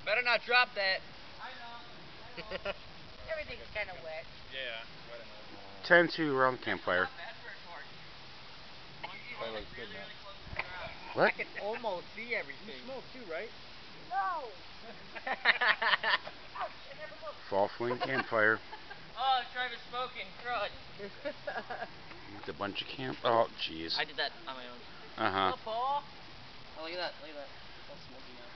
Better not drop that. I know. Everything's kind of wet. Yeah, wet enough. 10-2 around the campfire. That looks good, man. What? I can almost see everything. You smoke too, right? No. Fall Fling campfire. Oh, Travis smoking. Crud. It's a bunch of camp. Oh, jeez. I did that on my own. Uh huh. Oh, look at that. Look at that. It's all smoky now.